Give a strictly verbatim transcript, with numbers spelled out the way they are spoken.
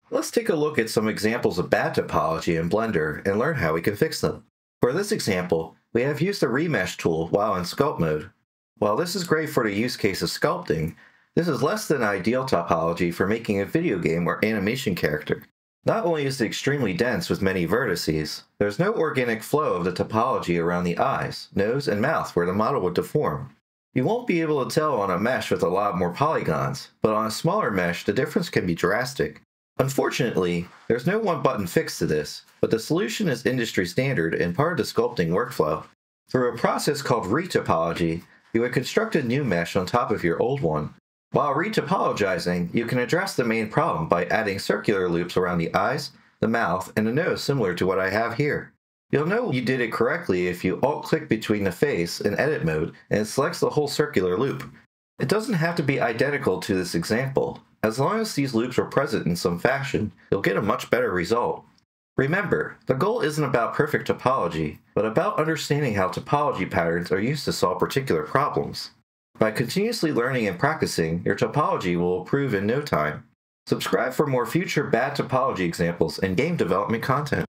Let's take a look at some examples of bad topology in Blender and learn how we can fix them. For this example, we have used the Remesh tool while in Sculpt mode. While this is great for the use case of sculpting, this is less than ideal topology for making a video game or animation character. Not only is it extremely dense with many vertices, there's no organic flow of the topology around the eyes, nose, and mouth where the model would deform. You won't be able to tell on a mesh with a lot more polygons, but on a smaller mesh the difference can be drastic. Unfortunately, there's no one-button fix to this, but the solution is industry standard and part of the sculpting workflow. Through a process called retopology, you would construct a new mesh on top of your old one. While retopologizing, you can address the main problem by adding circular loops around the eyes, the mouth, and the nose similar to what I have here. You'll know you did it correctly if you alt-click between the face in edit mode and it selects the whole circular loop. It doesn't have to be identical to this example. As long as these loops are present in some fashion, you'll get a much better result. Remember, the goal isn't about perfect topology, but about understanding how topology patterns are used to solve particular problems. By continuously learning and practicing, your topology will improve in no time. Subscribe for more future bad topology examples and game development content.